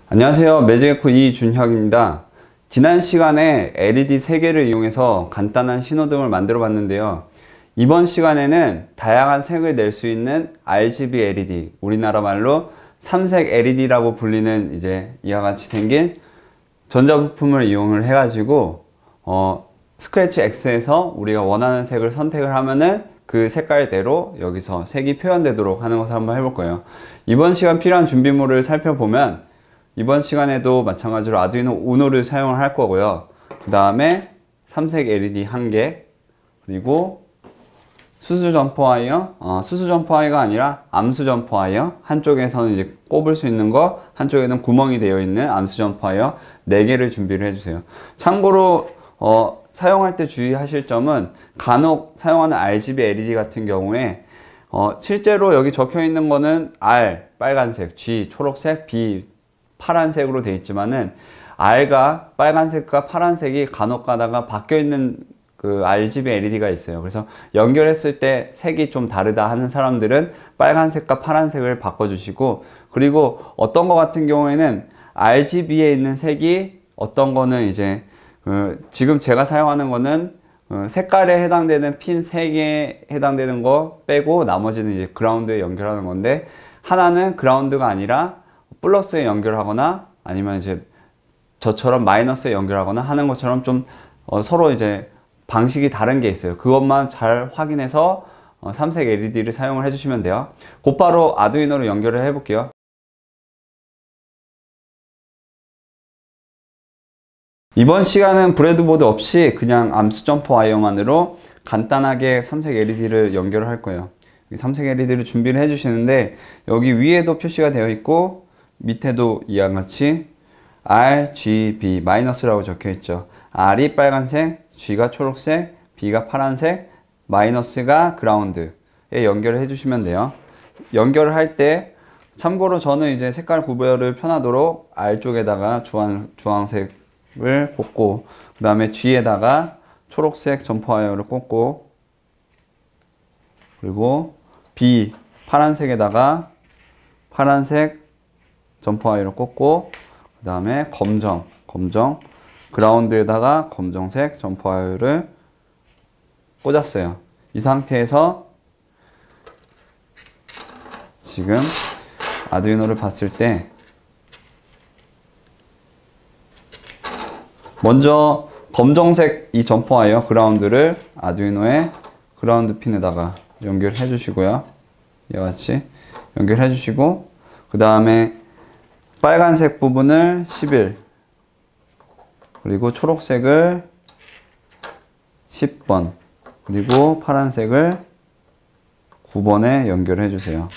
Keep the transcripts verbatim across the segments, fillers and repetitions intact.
안녕하세요. 매직에코 이준혁입니다. 지난 시간에 엘이디 세 개를 이용해서 간단한 신호등을 만들어 봤는데요. 이번 시간에는 다양한 색을 낼 수 있는 알지비 엘이디, 우리나라 말로 삼색 엘이디라고 불리는 이제 이와 같이 생긴 전자부품을 이용을 해가지고 어, 스크래치 X에서 우리가 원하는 색을 선택을 하면은 그 색깔대로 여기서 색이 표현되도록 하는 것을 한번 해볼 거예요. 이번 시간 필요한 준비물을 살펴보면 이번 시간에도 마찬가지로 아두이노 우노를 사용을 할 거고요. 그 다음에 삼색 엘이디 한 개, 그리고 수수 점퍼 와이어, 어, 수수 점퍼 와이어가 아니라 암수 점퍼 와이어, 한쪽에서는 이제 꼽을 수 있는 거, 한쪽에는 구멍이 되어 있는 암수 점퍼 와이어 네 개를 준비를 해주세요. 참고로 어, 사용할 때 주의하실 점은 간혹 사용하는 알지비 엘이디 같은 경우에 어, 실제로 여기 적혀 있는 거는 R 빨간색, G 초록색, B 파란색으로 되어 있지만은 R과 빨간색과 파란색이 간혹 가다가 바뀌어 있는 그 알지비 엘이디가 있어요. 그래서 연결했을 때 색이 좀 다르다 하는 사람들은 빨간색과 파란색을 바꿔주시고, 그리고 어떤 거 같은 경우에는 알지비에 있는 색이 어떤 거는 이제 그 지금 제가 사용하는 거는 어 색깔에 해당되는 핀 세 개에 해당되는 거 빼고 나머지는 이제 그라운드에 연결하는 건데, 하나는 그라운드가 아니라 플러스에 연결하거나 아니면 이제 저처럼 마이너스에 연결하거나 하는 것처럼 좀 어 서로 이제 방식이 다른 게 있어요. 그것만 잘 확인해서 어 삼색 엘이디를 사용을 해주시면 돼요. 곧바로 아두이노로 연결을 해 볼게요. 이번 시간은 브레드보드 없이 그냥 암스 점퍼 와이어만으로 간단하게 삼색 엘이디를 연결을 할 거예요. 삼색 엘이디를 준비를 해 주시는데, 여기 위에도 표시가 되어 있고 밑에도 이와 같이 R, G, B 마이너스라고 적혀 있죠. R이 빨간색, G가 초록색, B가 파란색, 마이너스가 그라운드에 연결을 해 주시면 돼요. 연결을 할 때 참고로 저는 이제 색깔 구별을 편하도록 R 쪽에다가 주황, 주황색을 꽂고, 그 다음에 G에다가 초록색 점퍼 와이어를 꽂고, 그리고 B 파란색에다가 파란색 점퍼 와이어를 꽂고, 그 다음에 검정 검정 그라운드에다가 검정색 점퍼 와이어를 꽂았어요. 이 상태에서 지금 아두이노를 봤을 때 먼저 검정색 이 점퍼 와이어 그라운드를 아두이노의 그라운드 핀에다가 연결해 주시고요. 이와 같이 연결해 주시고, 그 다음에 빨간색 부분을 십일, 그리고 초록색을 십 번, 그리고 파란색을 구 번에 연결해 주세요.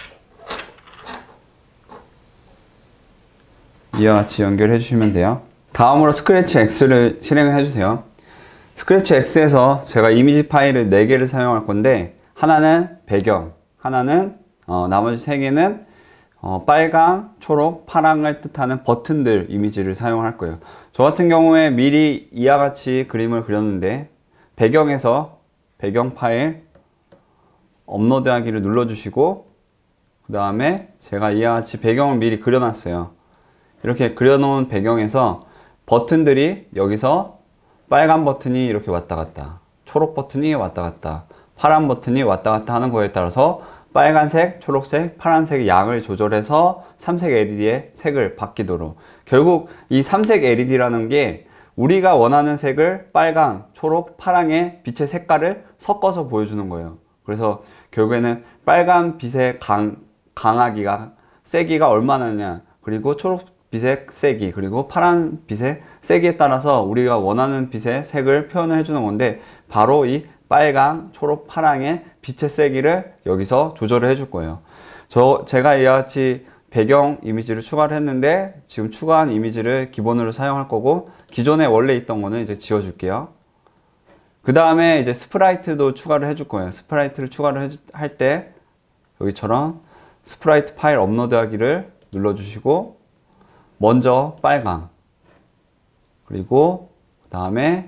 이와 같이 연결해 주시면 돼요. 다음으로 스크래치 X를 실행을 해 주세요. 스크래치 X에서 제가 이미지 파일을 네 개를 사용할 건데, 하나는 배경, 하나는 어, 나머지 세 개는 어, 빨강, 초록, 파랑을 뜻하는 버튼들 이미지를 사용할 거예요. 저 같은 경우에 미리 이와 같이 그림을 그렸는데, 배경에서 배경 파일 업로드하기를 눌러주시고, 그 다음에 제가 이와 같이 배경을 미리 그려놨어요. 이렇게 그려놓은 배경에서 버튼들이 여기서 빨간 버튼이 이렇게 왔다 갔다, 초록 버튼이 왔다 갔다, 파란 버튼이 왔다 갔다 하는 거에 따라서 빨간색, 초록색, 파란색의 양을 조절해서 삼색 엘이디의 색을 바뀌도록, 결국 이 삼색 엘이디라는 게 우리가 원하는 색을 빨강, 초록, 파랑의 빛의 색깔을 섞어서 보여주는 거예요. 그래서 결국에는 빨간 빛의 강, 강하기가, 세기가 얼마나냐, 그리고 초록 빛의 세기, 그리고 파란 빛의 세기에 따라서 우리가 원하는 빛의 색을 표현을 해주는 건데, 바로 이 빨강, 초록, 파랑의 빛의 세기를 여기서 조절을 해줄 거예요. 저 제가 이와 같이 배경 이미지를 추가를 했는데, 지금 추가한 이미지를 기본으로 사용할 거고, 기존에 원래 있던 거는 이제 지워 줄게요. 그 다음에 이제 스프라이트도 추가를 해줄 거예요. 스프라이트를 추가를 할 때 여기처럼 스프라이트 파일 업로드 하기를 눌러주시고, 먼저 빨강, 그리고 그 다음에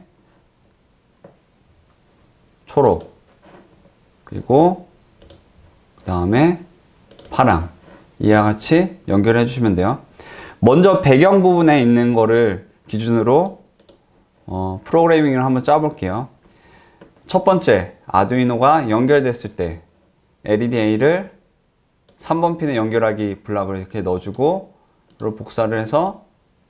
초록, 그리고 그 다음에 파랑, 이와 같이 연결해 주시면 돼요. 먼저 배경 부분에 있는 거를 기준으로 어, 프로그래밍을 한번 짜볼게요. 첫 번째, 아두이노가 연결됐을 때 엘이디에이를 삼 번 핀에 연결하기 블락을 이렇게 넣어주고, 그리고 복사를 해서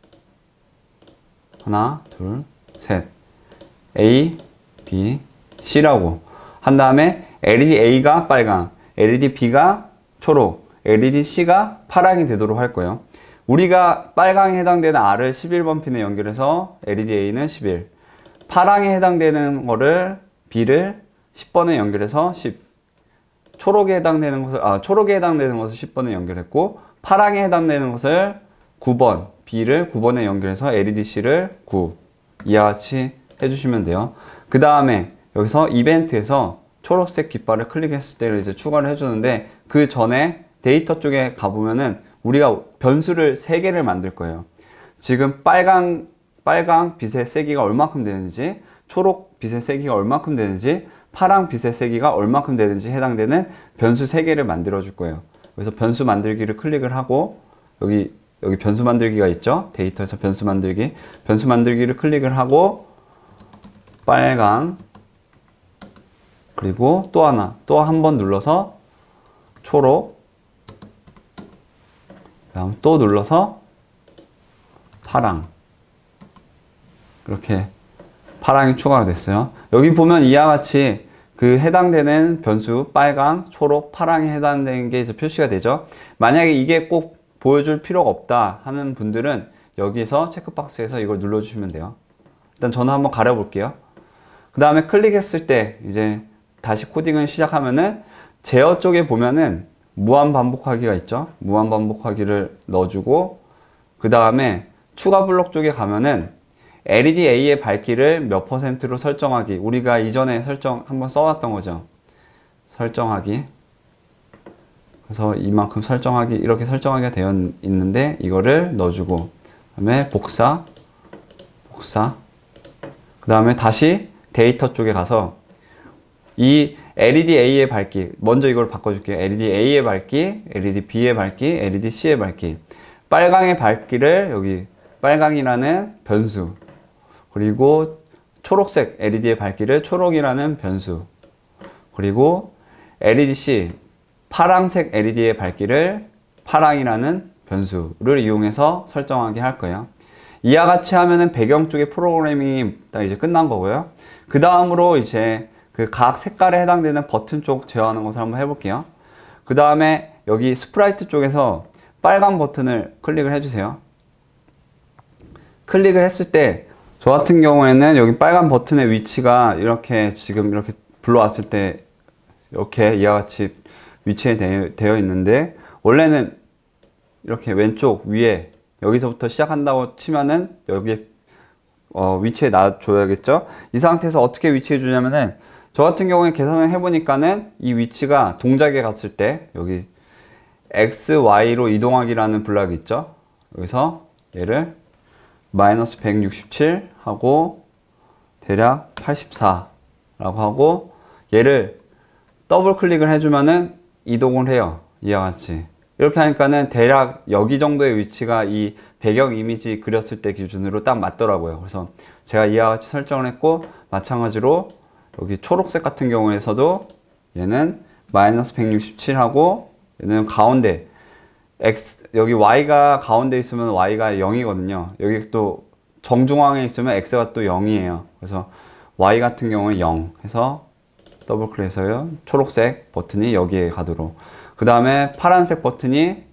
하나, 둘, 셋, A, B, C라고 한 다음에 엘이디에이가 빨강, 엘이디비가 초록, 엘이디씨가 파랑이 되도록 할 거예요. 우리가 빨강에 해당되는 R을 십일 번 핀에 연결해서 엘이디에이는 십일, 파랑에 해당되는 거를 B를 십 번에 연결해서 십, 초록에 해당되는 것을 아 초록에 해당되는 것을 십 번에 연결했고, 파랑에 해당되는 것을 구 번, B를 구 번에 연결해서 엘이디씨를 구, 이와 같이 해주시면 돼요. 그 다음에 여기서 이벤트에서 초록색 깃발을 클릭했을 때를 이제 추가를 해주는데, 그 전에 데이터 쪽에 가보면은 우리가 변수를 세 개를 만들 거예요. 지금 빨강, 빨강 빛의 세기가 얼마큼 되는지, 초록 빛의 세기가 얼마큼 되는지, 파랑 빛의 세기가 얼마큼 되는지 해당되는 변수 세 개를 만들어 줄 거예요. 그래서 변수 만들기를 클릭을 하고, 여기, 여기 변수 만들기가 있죠? 데이터에서 변수 만들기. 변수 만들기를 클릭을 하고, 빨강, 그리고 또 하나, 또 한 번 눌러서 초록, 그다음 또 눌러서 파랑. 이렇게 파랑이 추가가 됐어요. 여기 보면 이와 같이 그 해당되는 변수 빨강, 초록, 파랑에 해당되는 게 이제 표시가 되죠. 만약에 이게 꼭 보여줄 필요가 없다 하는 분들은 여기서 체크박스에서 이걸 눌러주시면 돼요. 일단 저는 한번 가려볼게요. 그 다음에 클릭했을 때 이제 다시 코딩을 시작하면은 제어 쪽에 보면은 무한 반복하기가 있죠. 무한 반복하기를 넣어주고, 그 다음에 추가 블록 쪽에 가면은 엘이디에이의 밝기를 몇 퍼센트로 설정하기, 우리가 이전에 설정 한번 써왔던 거죠. 설정하기. 그래서 이만큼 설정하기, 이렇게 설정하기가 되어 있는데 이거를 넣어주고, 그 다음에 복사, 복사, 그 다음에 다시 데이터 쪽에 가서 이 엘이디에이의 밝기, 먼저 이걸 바꿔줄게요. 엘이디에이의 밝기, 엘이디비의 밝기, 엘이디씨의 밝기. 빨강의 밝기를 여기 빨강이라는 변수, 그리고 초록색 엘이디의 밝기를 초록이라는 변수, 그리고 엘이디씨 파랑색 엘이디의 밝기를 파랑이라는 변수를 이용해서 설정하게 할 거예요. 이와 같이 하면은 배경 쪽의 프로그래밍이 딱 이제 끝난 거고요. 그 다음으로 이제 그 각 색깔에 해당되는 버튼 쪽 제어하는 것을 한번 해볼게요. 그 다음에 여기 스프라이트 쪽에서 빨간 버튼을 클릭을 해주세요. 클릭을 했을 때 저 같은 경우에는 여기 빨간 버튼의 위치가 이렇게 지금 이렇게 불러왔을 때 이렇게 이와 같이 위치에 되어 있는데, 원래는 이렇게 왼쪽 위에 여기서부터 시작한다고 치면은 여기 어, 위치에 놔줘야겠죠. 이 상태에서 어떻게 위치해 주냐면은, 저 같은 경우에 계산을 해보니까는 이 위치가 동작에 갔을 때 여기 엑스 와이로 이동하기라는 블락이 있죠. 여기서 얘를 마이너스 백육십칠 하고 대략 팔십사 라고 하고, 얘를 더블 클릭을 해주면은 이동을 해요. 이와 같이. 이렇게 하니까는 대략 여기 정도의 위치가 이 배경 이미지 그렸을 때 기준으로 딱 맞더라고요. 그래서 제가 이와 같이 설정을 했고, 마찬가지로 여기 초록색 같은 경우에서도 얘는 마이너스 백육십칠 하고, 얘는 가운데 X, 여기 Y가 가운데 있으면 Y가 영이거든요. 여기 또 정중앙에 있으면 X가 또 영이에요. 그래서 Y 같은 경우는 영 해서 더블 클릭해서요, 초록색 버튼이 여기에 가도록. 그 다음에 파란색 버튼이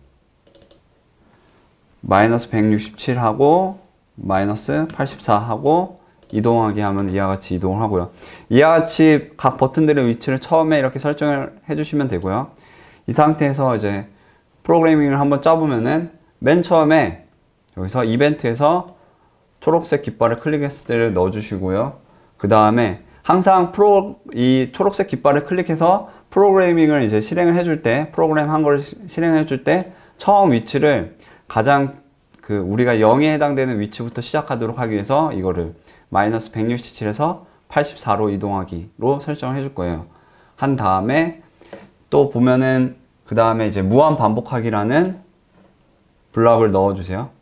마이너스 백육십칠 하고 마이너스 팔십사 하고 이동하기 하면 이와 같이 이동을 하고요. 이와 같이 각 버튼들의 위치를 처음에 이렇게 설정을 해주시면 되고요. 이 상태에서 이제 프로그래밍을 한번 짜보면은 맨 처음에 여기서 이벤트에서 초록색 깃발을 클릭했을 때를 넣어주시고요. 그 다음에 항상 프로, 이 초록색 깃발을 클릭해서 프로그래밍을 이제 실행을 해줄 때, 프로그램 한 걸 실행해 줄 때 처음 위치를 가장 그 우리가 영에 해당되는 위치부터 시작하도록 하기 위해서 이거를 마이너스 백육십칠에서 팔십사로 이동하기로 설정을 해줄 거예요. 한 다음에 또 보면은 그 다음에 이제 무한 반복하기라는 블럭을 넣어주세요.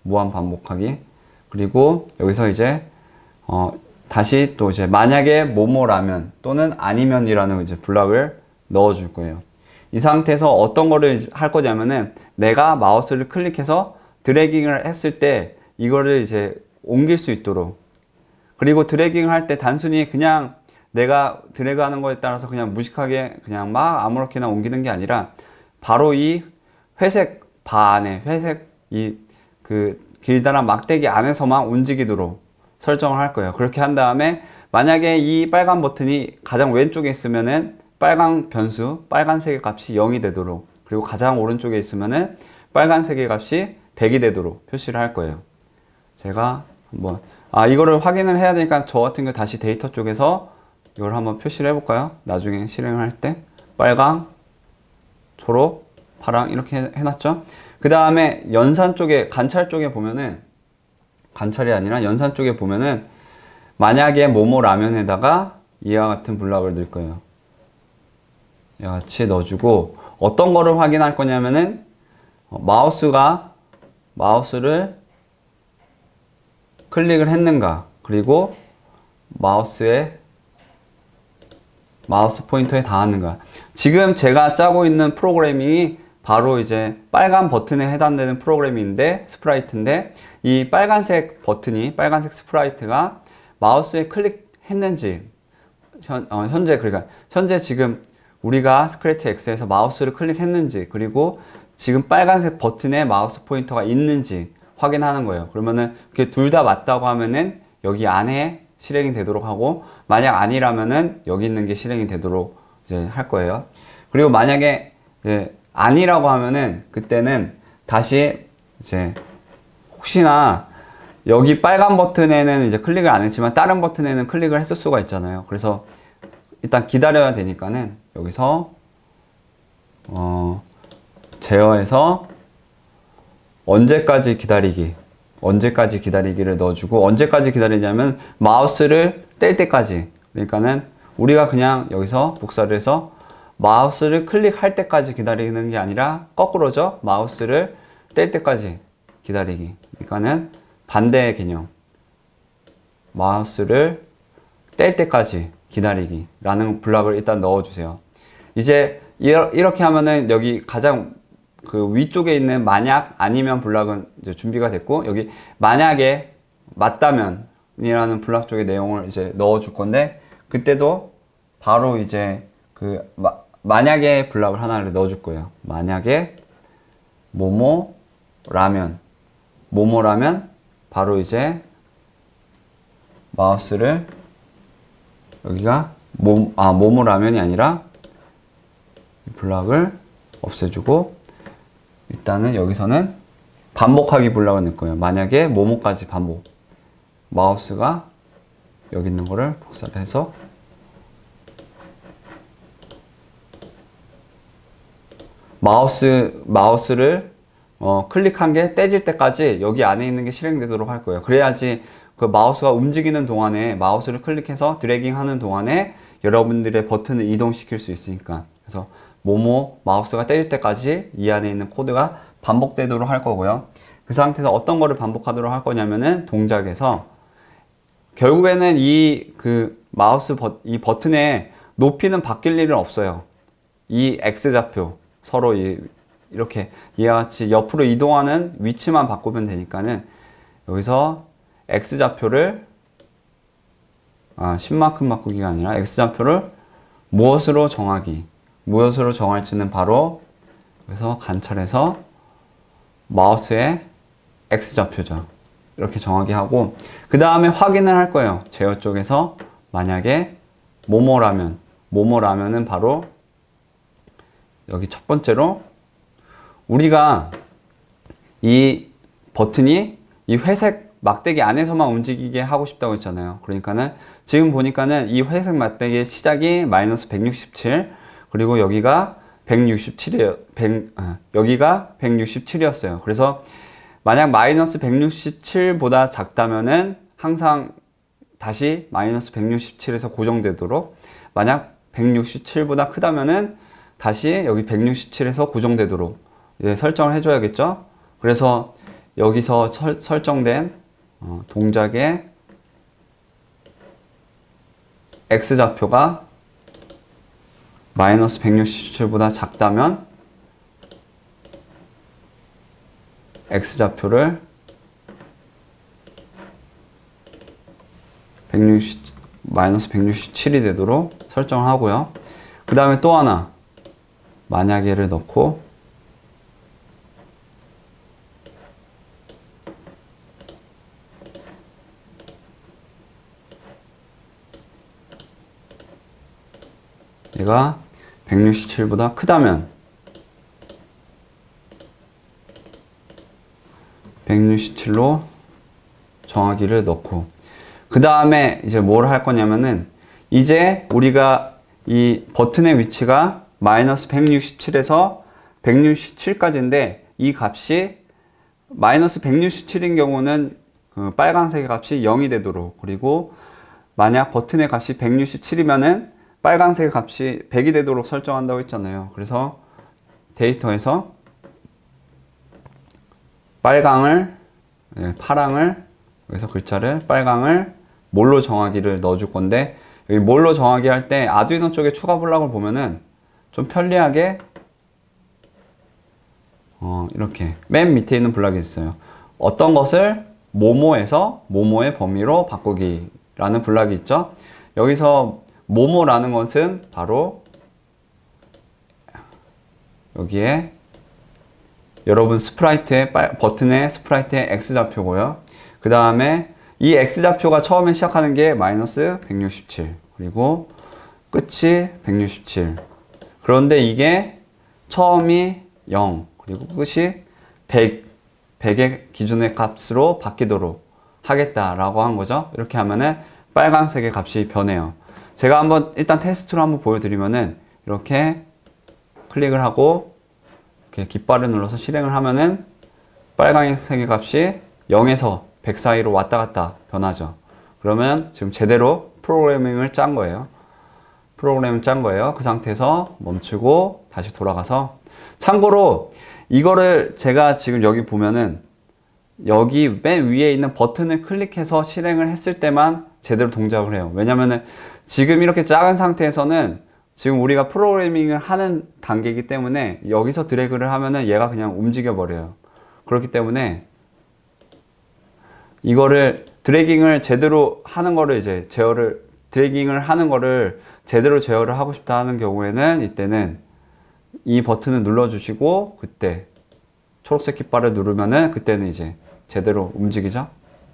무한 반복하기. 그리고 여기서 이제 어 다시 또 이제 만약에 뭐뭐라면 또는 아니면이라는 이제 블락을 넣어 줄 거예요. 이 상태에서 어떤 거를 할 거냐면은 내가 마우스를 클릭해서 드래깅을 했을 때 이거를 이제 옮길 수 있도록, 그리고 드래깅을 할 때 단순히 그냥 내가 드래그 하는 거에 따라서 그냥 무식하게 그냥 막 아무렇게나 옮기는 게 아니라 바로 이 회색 바 안에, 회색 이 그 길다란 막대기 안에서만 움직이도록 설정을 할 거예요. 그렇게 한 다음에 만약에 이 빨간 버튼이 가장 왼쪽에 있으면은 빨간 변수, 빨간색의 값이 영이 되도록, 그리고 가장 오른쪽에 있으면은 빨간색의 값이 백이 되도록 표시를 할 거예요. 제가 한번 아 이거를 확인을 해야 되니까 저 같은 경우 다시 데이터 쪽에서 이걸 한번 표시를 해볼까요? 나중에 실행을 할 때 빨강, 초록, 파랑 이렇게 해놨죠. 그 다음에 연산 쪽에, 관찰 쪽에 보면은, 관찰이 아니라 연산 쪽에 보면은 만약에 모모 라면에다가 이와 같은 블락을 넣을 거예요. 이와 같이 넣어주고 어떤 거를 확인할 거냐면은 마우스가 마우스를 클릭을 했는가, 그리고 마우스에 마우스 포인터에 닿았는가. 지금 제가 짜고 있는 프로그래밍이 바로 이제 빨간 버튼에 해당되는 프로그램인데, 스프라이트인데, 이 빨간색 버튼이, 빨간색 스프라이트가 마우스에 클릭했는지, 현, 어, 현재, 그러니까, 현재 지금 우리가 스크래치 X에서 마우스를 클릭했는지, 그리고 지금 빨간색 버튼에 마우스 포인터가 있는지 확인하는 거예요. 그러면은, 그게 둘 다 맞다고 하면은, 여기 안에 실행이 되도록 하고, 만약 아니라면은, 여기 있는 게 실행이 되도록 이제 할 거예요. 그리고 만약에, 이제 아니라고 하면은 그때는 다시 이제 혹시나 여기 빨간 버튼에는 이제 클릭을 안 했지만 다른 버튼에는 클릭을 했을 수가 있잖아요. 그래서 일단 기다려야 되니까는 여기서 어 제어해서 언제까지 기다리기, 언제까지 기다리기를 넣어주고, 언제까지 기다리냐면 마우스를 뗄 때까지. 그러니까는 우리가 그냥 여기서 복사를 해서 마우스를 클릭할 때까지 기다리는 게 아니라 거꾸로죠. 마우스를 뗄 때까지 기다리기. 그러니까는 반대의 개념. 마우스를 뗄 때까지 기다리기 라는 블락을 일단 넣어주세요. 이제 이렇게 하면은 여기 가장 그 위쪽에 있는 만약 아니면 블락은 이제 준비가 됐고, 여기 만약에 맞다면 이라는 블락 쪽의 내용을 이제 넣어 줄 건데, 그때도 바로 이제 그 마, 만약에 블락을 하나를 넣어 줄 거예요. 만약에 모모라면, 모모라면 바로 이제 마우스를 여기가 모, 아 모모라면이 아니라 블락을 없애주고, 일단은 여기서는 반복하기 블락을 넣을 거예요. 만약에 모모까지 반복. 마우스가 여기 있는 거를 복사를 해서 마우스, 마우스를 어, 클릭한 게 떼질 때까지 여기 안에 있는 게 실행되도록 할 거예요. 그래야지 그 마우스가 움직이는 동안에, 마우스를 클릭해서 드래깅 하는 동안에 여러분들의 버튼을 이동시킬 수 있으니까. 그래서 모모 마우스가 떼질 때까지 이 안에 있는 코드가 반복되도록 할 거고요. 그 상태에서 어떤 거를 반복하도록 할 거냐면은 동작에서 결국에는 이 그 마우스 버, 이 버튼의 높이는 바뀔 일은 없어요. 이 X좌표 서로 이, 이렇게 이와 같이 옆으로 이동하는 위치만 바꾸면 되니까는 여기서 X좌표를 아 십만큼 바꾸기가 아니라 X좌표를 무엇으로 정하기, 무엇으로 정할지는 바로 그래서 관찰해서 마우스의 X좌표죠. 이렇게 정하게 하고, 그 다음에 확인을 할 거예요. 제어 쪽에서 만약에 모모라면, 모모라면은 바로 여기 첫 번째로 우리가 이 버튼이 이 회색 막대기 안에서만 움직이게 하고 싶다고 했잖아요. 그러니까는 지금 보니까는 이 회색 막대기의 시작이 마이너스 백육십칠, 그리고 여기가 백육십칠이에요. 백, 아, 여기가 백육십칠이었어요. 그래서 만약 마이너스 백육십칠보다 작다면은 항상 다시 마이너스 백육십칠에서 고정되도록, 만약 백육십칠보다 크다면은 다시 여기 백육십칠에서 고정되도록 이제 설정을 해줘야겠죠. 그래서 여기서 설, 설정된 어, 동작의 X좌표가 마이너스 백육십칠보다 작다면 X좌표를 백육십, 마이너스 백육십칠이 되도록 설정을 하고요. 그 다음에 또 하나, 만약에를 넣고 얘가 백육십칠보다 크다면 백육십칠로 정하기를 넣고, 그 다음에 이제 뭘 할 거냐면은 이제 우리가 이 버튼의 위치가 마이너스 백육십칠에서 백육십칠까지인데 이 값이 마이너스 백육십칠인 경우는 그 빨간색의 값이 영이 되도록, 그리고 만약 버튼의 값이 백육십칠이면은 빨간색의 값이 백이 되도록 설정한다고 했잖아요. 그래서 데이터에서 빨강을, 네, 파랑을, 여기서 글자를 빨강을 뭘로 정하기를 넣어줄 건데, 여기 뭘로 정하기 할 때 아두이노 쪽에 추가 블럭을 보면은 좀 편리하게 어, 이렇게 맨 밑에 있는 블럭이 있어요. 어떤 것을 모모에서 모모의 범위로 바꾸기 라는 블럭이 있죠. 여기서 모모라는 것은 바로 여기에 여러분 스프라이트의 버튼의 스프라이트의 X좌표고요. 그 다음에 이 X좌표가 처음에 시작하는 게 마이너스 백육십칠, 그리고 끝이 백육십칠. 그런데 이게 처음이 영, 그리고 끝이 백, 백의 기준의 값으로 바뀌도록 하겠다라고 한 거죠. 이렇게 하면은 빨간색의 값이 변해요. 제가 한번 일단 테스트로 한번 보여드리면은 이렇게 클릭을 하고 이렇게 깃발을 눌러서 실행을 하면은 빨간색의 값이 영에서 백 사이로 왔다 갔다 변하죠. 그러면 지금 제대로 프로그래밍을 짠 거예요. 프로그램을 짠 거예요. 그 상태에서 멈추고 다시 돌아가서, 참고로 이거를 제가 지금 여기 보면은 여기 맨 위에 있는 버튼을 클릭해서 실행을 했을 때만 제대로 동작을 해요. 왜냐면은 지금 이렇게 작은 상태에서는 지금 우리가 프로그래밍을 하는 단계이기 때문에 여기서 드래그를 하면은 얘가 그냥 움직여 버려요. 그렇기 때문에 이거를 드래깅을 제대로 하는 거를 이제 제어를 드래깅을 하는 거를 제대로 제어를 하고 싶다 하는 경우에는 이때는 이 버튼을 눌러 주시고 그때 초록색 깃발을 누르면은 그때는 이제 제대로 움직이죠.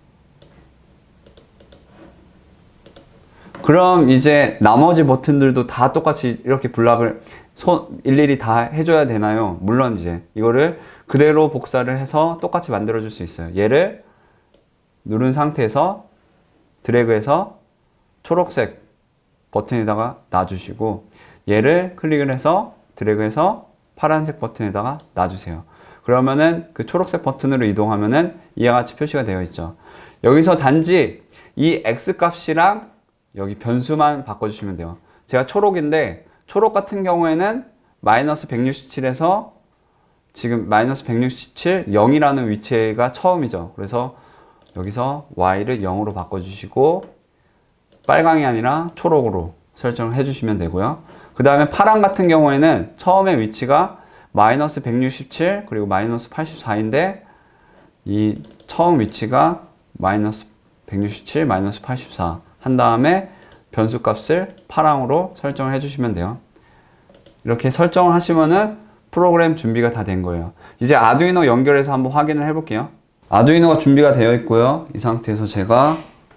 그럼 이제 나머지 버튼들도 다 똑같이 이렇게 블락을 손 일일이 다 해줘야 되나요? 물론 이제 이거를 그대로 복사를 해서 똑같이 만들어 줄 수 있어요. 얘를 누른 상태에서 드래그해서 초록색 버튼에다가 놔주시고, 얘를 클릭을 해서 드래그해서 파란색 버튼에다가 놔주세요. 그러면은 그 초록색 버튼으로 이동하면은 이와 같이 표시가 되어 있죠. 여기서 단지 이 X 값이랑 여기 변수만 바꿔주시면 돼요. 제가 초록인데 초록 같은 경우에는 마이너스 백육십칠에서 지금 마이너스 백육십칠, 영이라는 위치가 처음이죠. 그래서 여기서 Y를 영으로 바꿔주시고 빨강이 아니라 초록으로 설정을 해주시면 되고요. 그 다음에 파랑 같은 경우에는 처음의 위치가 마이너스 백육십칠 그리고 마이너스 팔십사인데 이 처음 위치가 마이너스 백육십칠, 마이너스 팔십사 한 다음에 변수 값을 파랑으로 설정을 해주시면 돼요. 이렇게 설정을 하시면은 프로그램 준비가 다 된 거예요. 이제 아두이노 연결해서 한번 확인을 해 볼게요. 아두이노가 준비가 되어 있고요. 이 상태에서 제가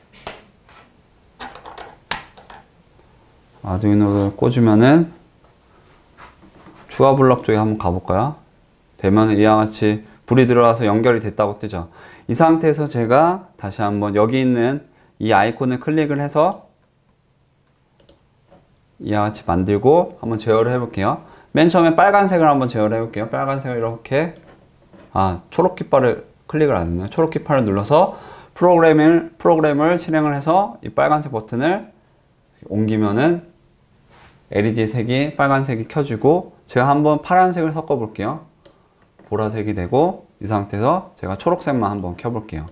아두이노를 꽂으면은 추가 블럭 쪽에 한번 가볼까요? 되면은 이와 같이 불이 들어와서 연결이 됐다고 뜨죠. 이 상태에서 제가 다시 한번 여기 있는 이 아이콘을 클릭을 해서 이와 같이 만들고 한번 제어를 해 볼게요. 맨 처음에 빨간색을 한번 제어를 해 볼게요. 빨간색을 이렇게, 아, 초록 깃발을 클릭을 안 했네요. 초록 깃발을 눌러서 프로그램을, 프로그램을 실행을 해서 이 빨간색 버튼을 옮기면은 엘이디 색이 빨간색이 켜지고, 제가 한번 파란색을 섞어 볼게요. 보라색이 되고, 이 상태에서 제가 초록색만 한번 켜볼게요.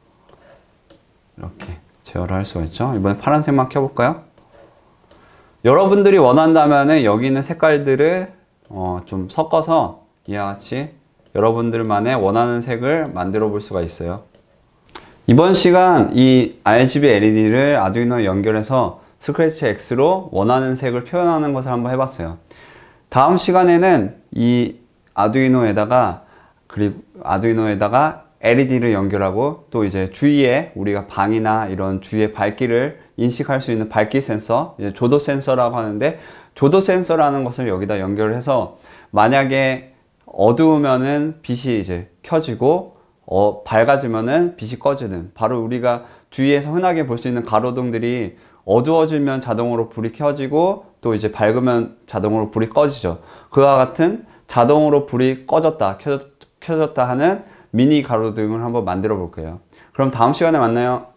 이렇게 제어를 할 수가 있죠. 이번에 파란색만 켜볼까요? 여러분들이 원한다면 여기 있는 색깔들을 어, 좀 섞어서 이와 같이 여러분들만의 원하는 색을 만들어 볼 수가 있어요. 이번 시간 이 알지비 엘이디를 아두이노에 연결해서 스크래치 X로 원하는 색을 표현하는 것을 한번 해봤어요. 다음 시간에는 이 아두이노에다가 그리고 아두이노에다가 엘이디를 연결하고 또 이제 주위에 우리가 방이나 이런 주위의 밝기를 인식할 수 있는 밝기 센서, 이제 조도 센서라고 하는데, 조도 센서라는 것을 여기다 연결해서 만약에 어두우면은 빛이 이제 켜지고 어, 밝아지면은 빛이 꺼지는, 바로 우리가 주위에서 흔하게 볼 수 있는 가로등들이 어두워지면 자동으로 불이 켜지고 또 이제 밝으면 자동으로 불이 꺼지죠. 그와 같은 자동으로 불이 꺼졌다 켜졌, 켜졌다 하는 미니 가로등을 한번 만들어 볼게요. 그럼 다음 시간에 만나요.